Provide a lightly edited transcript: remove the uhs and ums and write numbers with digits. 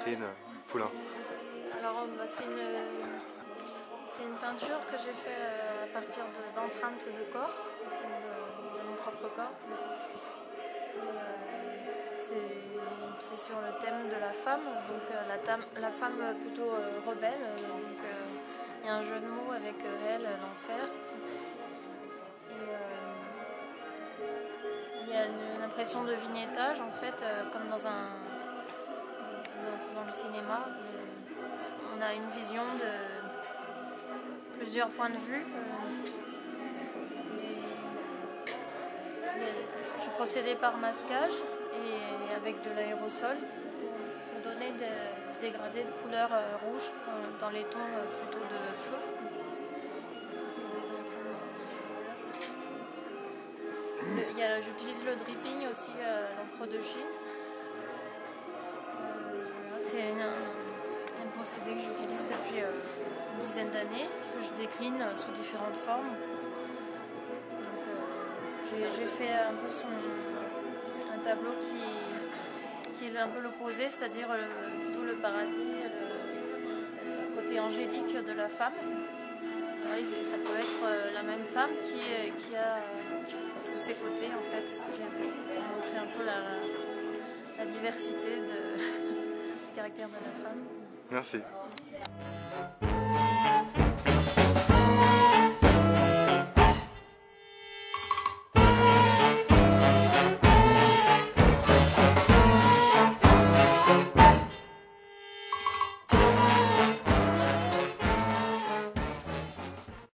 Catherine Poulain? Alors c'est une peinture que j'ai faite à partir d'empreintes de corps, de mon propre corps. C'est sur le thème de la femme, donc la femme plutôt rebelle. Donc il y a un jeu de mots avec elle, l'enfer. Il y a une impression de vignettage en fait, comme dans le cinéma. On a une vision de plusieurs points de vue. Je procédais par masquage et avec de l'aérosol pour donner des dégradés de couleur rouge dans les tons plutôt de feu. J'utilise le dripping aussi, l'encre de Chine. C'est un procédé que j'utilise depuis une dizaine d'années, que je décline sous différentes formes. J'ai fait un peu un tableau qui est un peu l'opposé, c'est-à-dire plutôt le paradis, le côté angélique de la femme. Ça peut être la même femme qui a tous ses côtés en fait, pour montrer un peu la diversité du caractère de la femme. Merci.